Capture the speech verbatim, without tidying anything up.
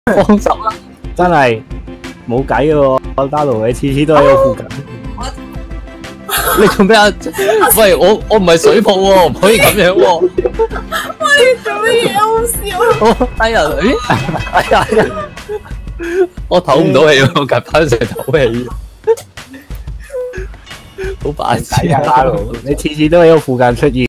放手啦，真係冇計嘅喎，打盧你次次都喺我附近。 你做咩啊？喂，我我唔係水泡喎，唔可以咁樣喎。 喂，做乜嘢好笑？ 哎呀，咦？哎呀，哎呀我唞唔到氣，我夾翻成唞氣。好扮係啊，打盧你次次都喺我附近出現。